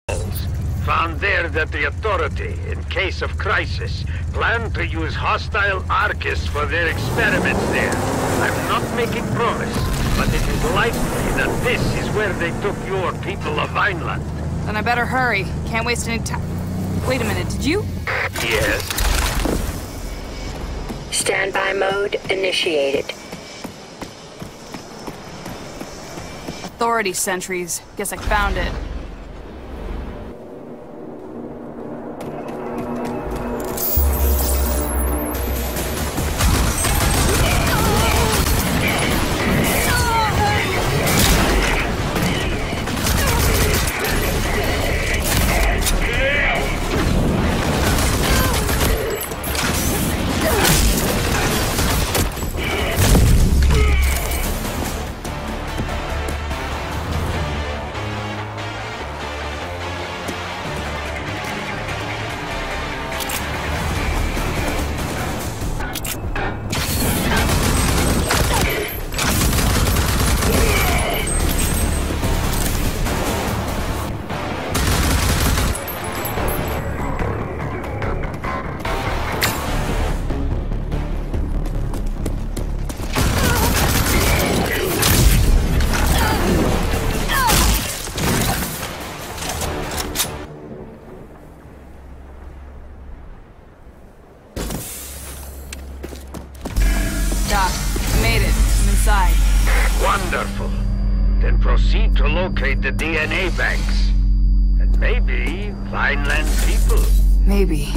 Found there that the Authority, in case of crisis, plan to use hostile Archists for their experiments there. I'm not making promise, but it is likely that this is where they took your people of Vineland. Then I better hurry. Can't waste any time. Wait a minute, did you? Yes. Standby mode initiated. Authority sentries. Guess I found it. Wonderful. Then proceed to locate the DNA banks. And maybe Vineland people. Maybe.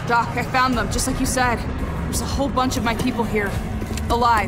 Doc, I found them, just like you said. There's a whole bunch of my people here. Alive.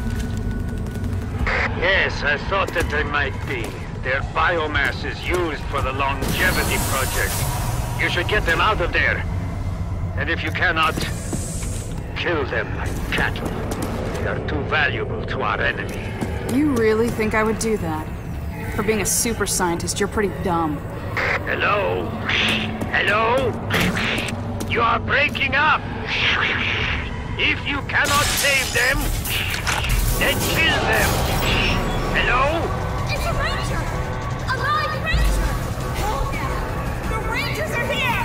Yes, I thought that they might be. Their biomass is used for the longevity project. You should get them out of there. And if you cannot, kill them like cattle. They are too valuable to our enemy. You really think I would do that? For being a super scientist, you're pretty dumb. Hello? Hello? You are breaking up. If you cannot save them, then kill them. Hello? It's a ranger! A live ranger! Oh, yeah! The rangers are here!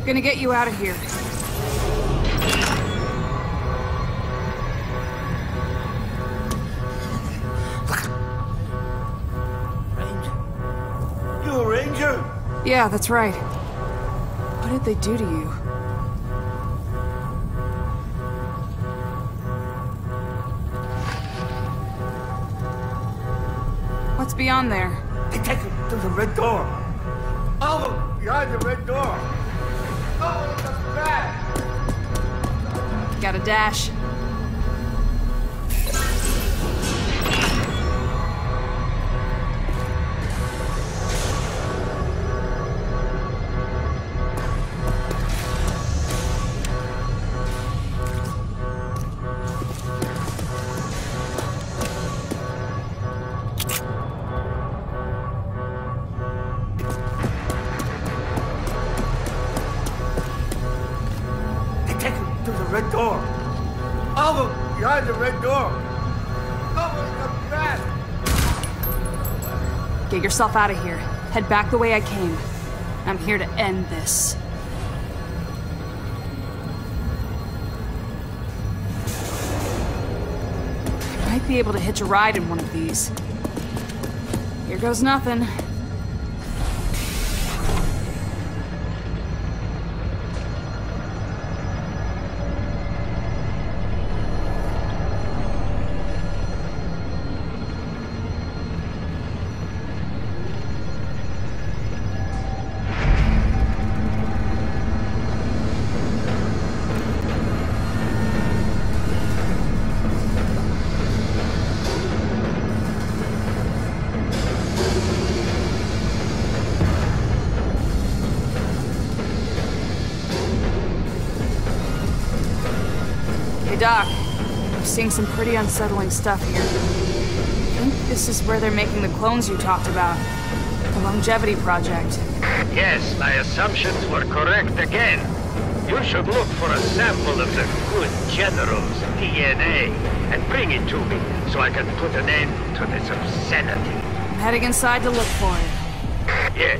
Gonna get you out of here. Ranger? You a ranger? Yeah, that's right. What did they do to you? What's beyond there? They take him to the red door. Over behind the red door. Oh, it's bad. Gotta dash. Red door. Over behind the red door. Over the back. Get yourself out of here. Head back the way I came. I'm here to end this. I might be able to hitch a ride in one of these. Here goes nothing. Doc, I'm seeing some pretty unsettling stuff here. I think this is where they're making the clones you talked about. The Longevity Project. Yes, my assumptions were correct again. You should look for a sample of the good general's DNA and bring it to me so I can put an end to this obscenity. I'm heading inside to look for it. Yes.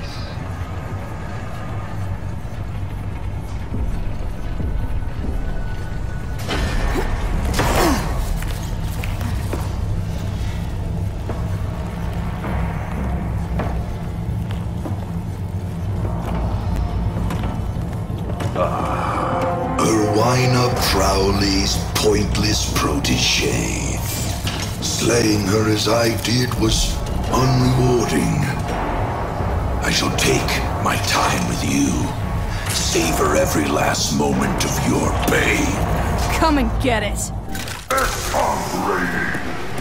Crowley's pointless protege. Slaying her as I did was unrewarding. I shall take my time with you. Savor every last moment of your pain. Come and get it. Exonerated.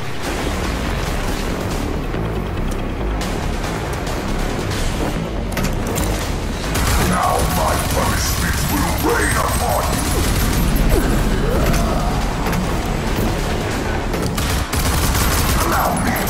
Now my punishment will rain upon you. Allow me to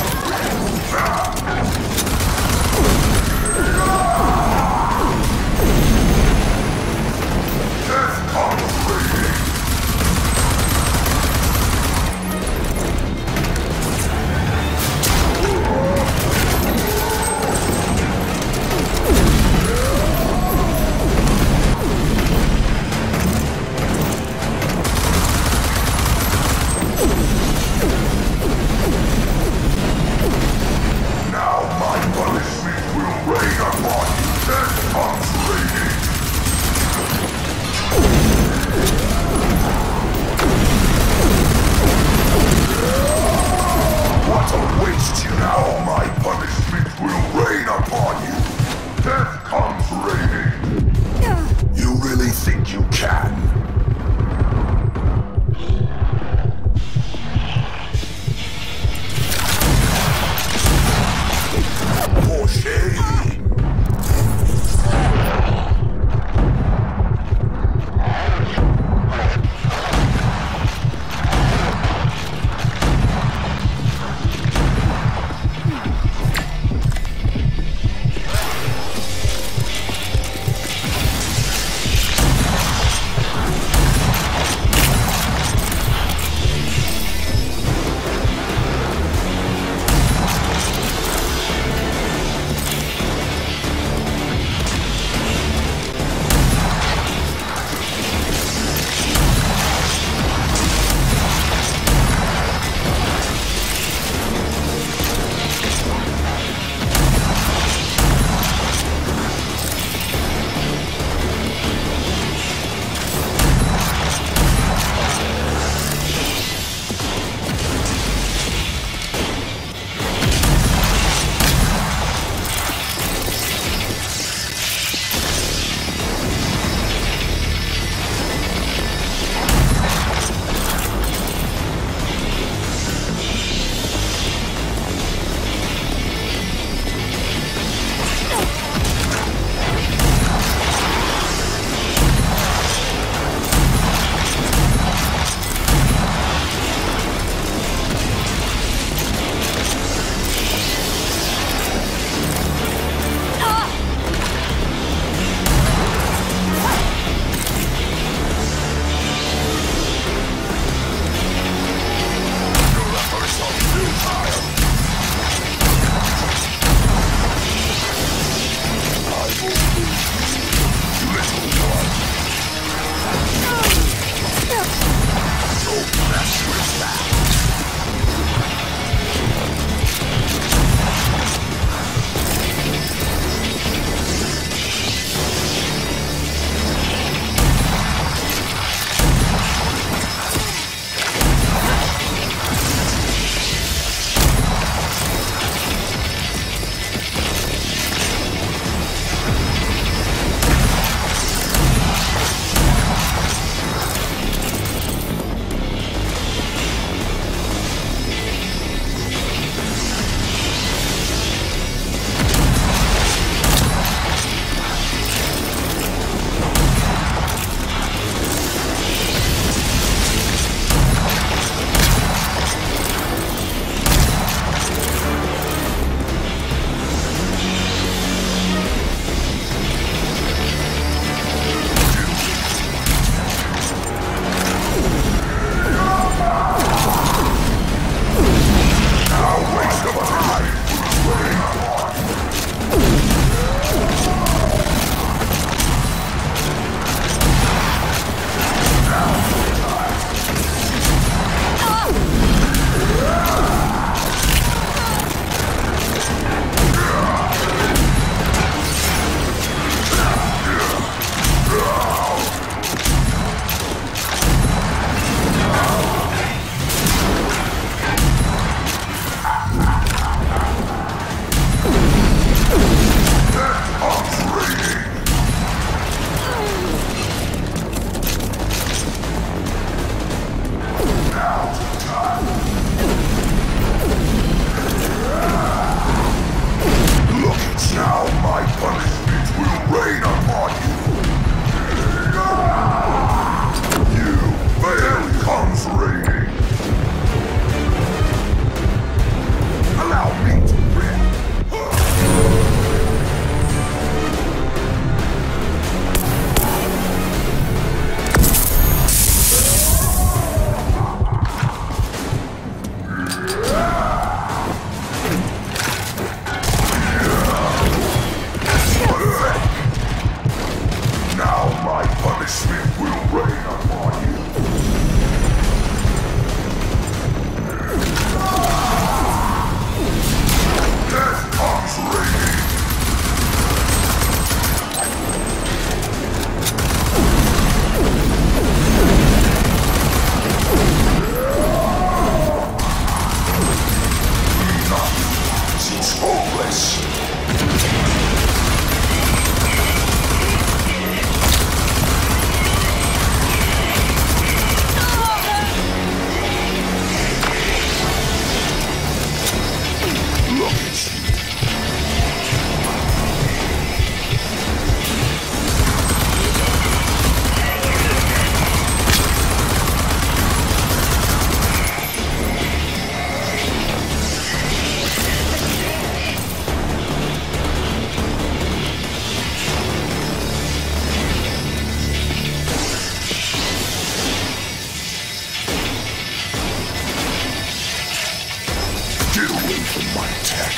from my tech.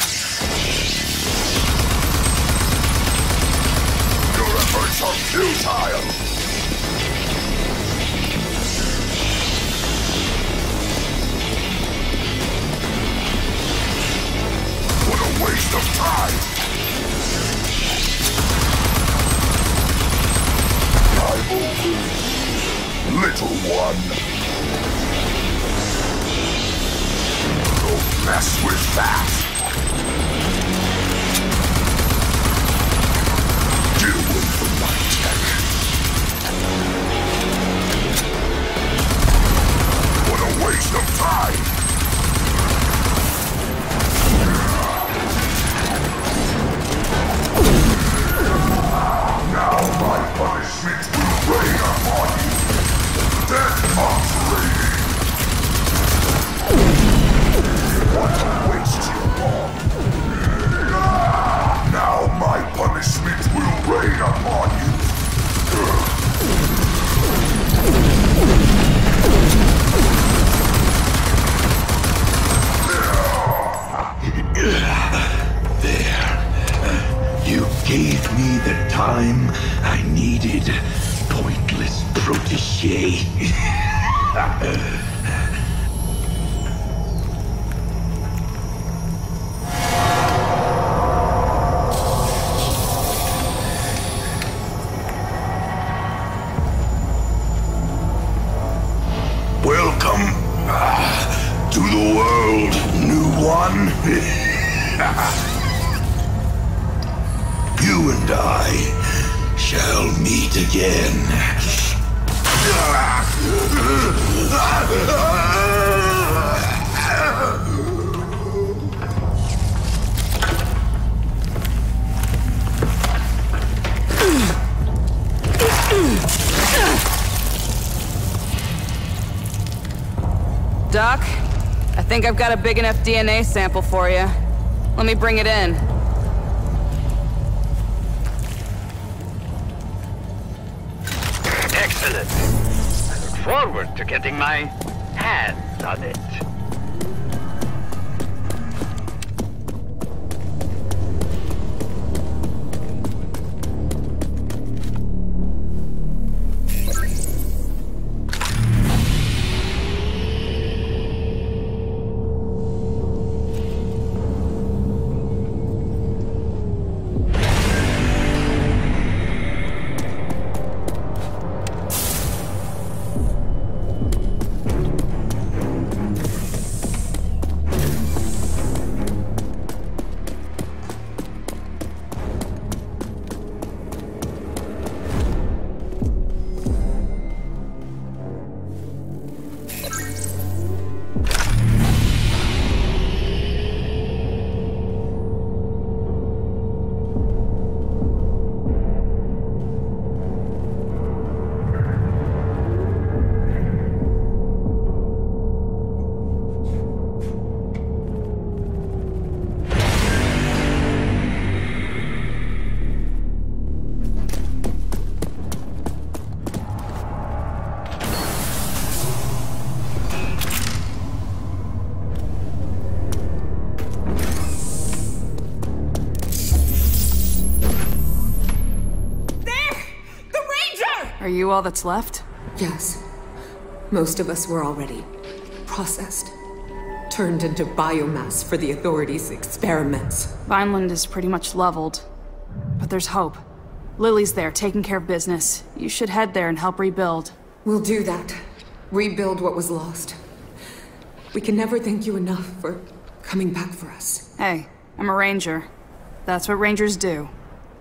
Your efforts are futile! What a waste of time! I'm over, little one. Don't mess with that! Get away from my tech. What a waste of time! Now my punishment will rain upon you. Death comes raining. What a waste you are. Now my punishment will rain upon you. There. You gave me the time I needed, pointless protégé. Welcome to the world, new one. You and I shall meet again. Doc, I think I've got a big enough DNA sample for you. Let me bring it in. Excellent. I look forward to getting my hands on it. Are you all that's left? Yes. Most of us were already processed. Turned into biomass for the authorities' experiments. Vineland is pretty much leveled. But there's hope. Lily's there, taking care of business. You should head there and help rebuild. We'll do that. Rebuild what was lost. We can never thank you enough for coming back for us. Hey, I'm a ranger. That's what rangers do.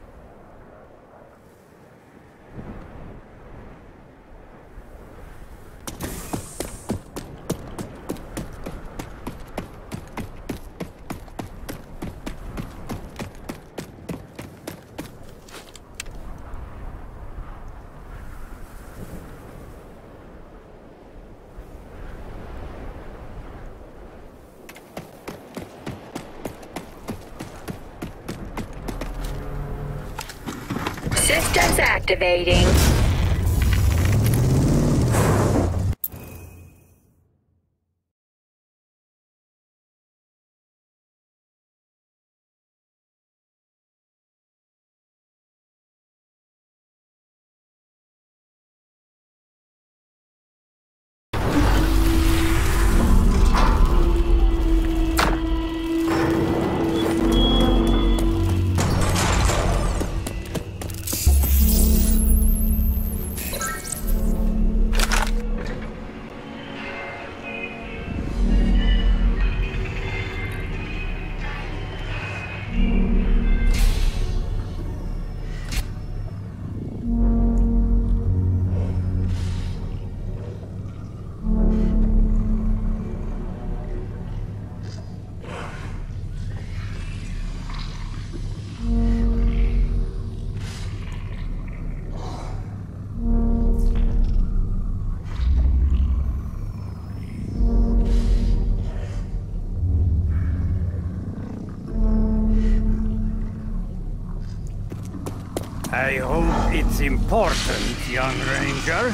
Systems activating. I hope it's important, young Ranger.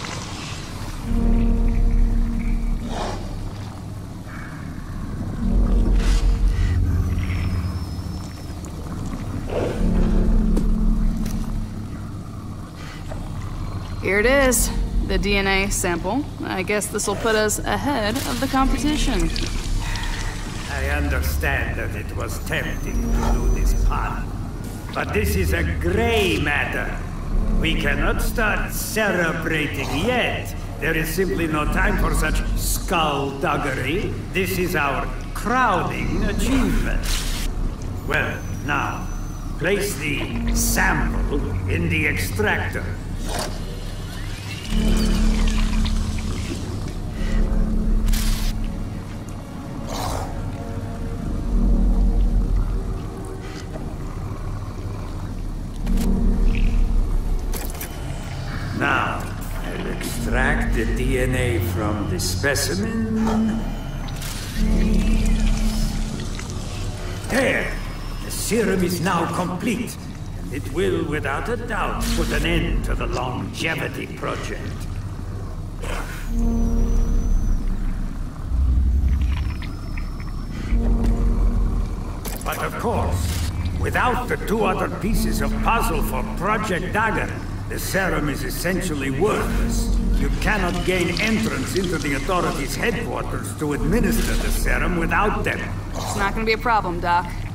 Here it is, the DNA sample. I guess this will put us ahead of the competition. I understand that it was tempting to do this pun, but this is a gray matter. We cannot start celebrating yet. There is simply no time for such skullduggery. This is our crowning achievement. Well, now, place the sample in the extractor. Now, I'll extract the DNA from the specimen. There! The serum is now complete. It will, without a doubt, put an end to the longevity project. But of course, without the two other pieces of puzzle for Project Dagger, the serum is essentially worthless. You cannot gain entrance into the authorities' headquarters to administer the serum without them. It's not gonna be a problem, Doc.